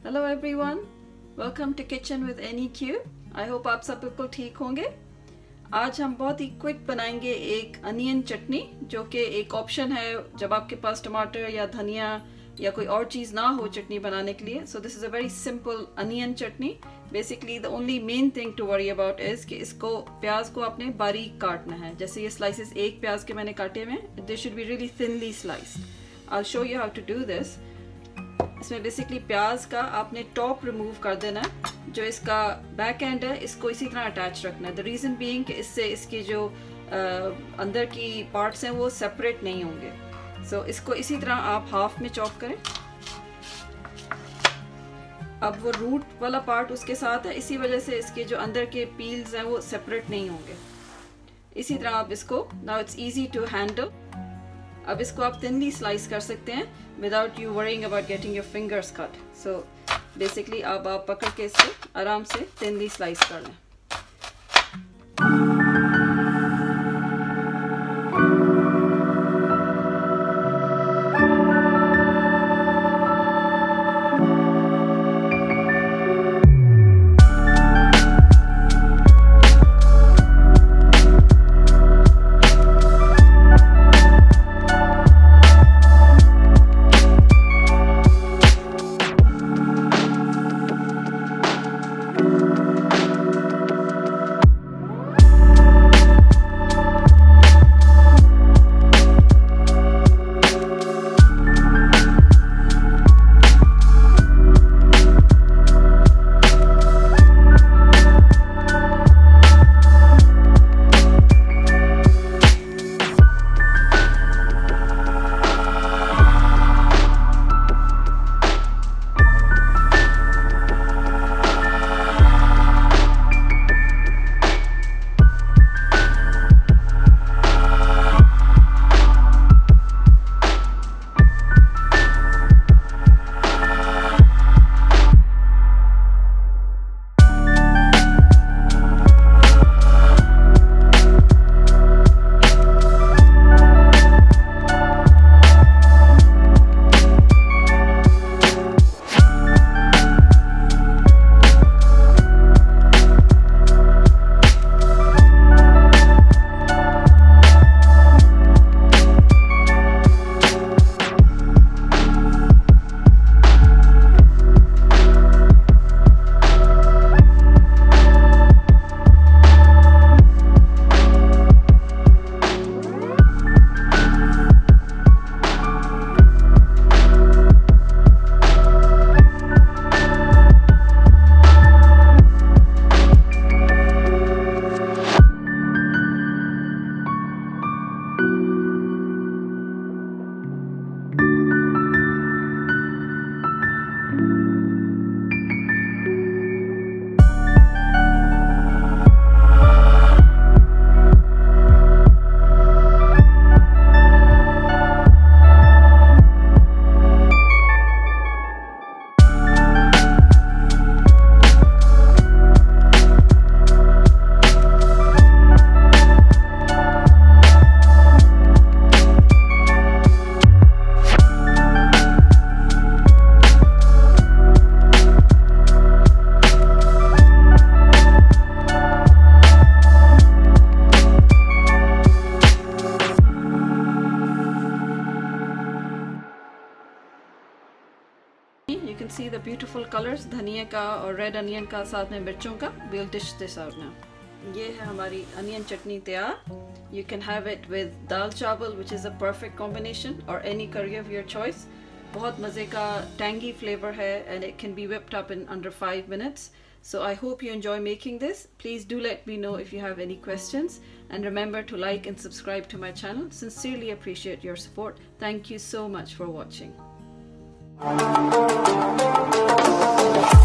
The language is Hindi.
Hello everyone, welcome to kitchen with NEQ। I hope आप सब बिल्कुल ठीक होंगे। आज हम बहुत ही क्विक बनाएंगे एक अनियन चटनी, जो कि एक ऑप्शन है जब आपके पास टमाटर या धनिया या कोई और चीज़ ना हो चटनी बनाने के लिए। So this is a very simple onion chutney. Basically the only main thing to worry about is कि इसको प्याज को आपने बारीक काटना है। जैसे ये स्लाइसेस एक प्याज के मैंने काटे हुए, this should be really thinly slice. I will show you how to do this. इसमें बेसिकली प्याज का आपने टॉप रिमूव कर देना है। जो इसका बैक एंड है इसको इसी तरह अटैच रखना है। द रीज़न बीइंग कि इससे इसकी जो अंदर की पार्ट्स हैं वो सेपरेट नहीं होंगे। सो इसको इसी तरह आप हाफ में चॉप करें। अब वो रूट वाला पार्ट उसके साथ है, इसी वजह से इसके जो अंदर के पील्स हैं वो सेपरेट नहीं होंगे। इसी तरह आप इसको, now it's easy to handle. अब इसको आप थिनली स्लाइस कर सकते हैं without you worrying about getting your fingers cut. So basically आप पकड़ के इसको आराम से थिनली स्लाइस कर लें। You can see the beautiful colors, धनिया का और रेड अनियन का, साथ में मिर्चों का। We'll dish this out now. ये है हमारी अनियन चटनी तैयार। You can have it with दाल चावल, which is a perfect combination, or any curry of your choice. बहुत मज़े का tangy flavor है, and it can be whipped up in under 5 minutes. So I hope you enjoy making this. Please do let me know if you have any questions, and remember to like and subscribe to my channel. Sincerely appreciate your support. Thank you so much for watching.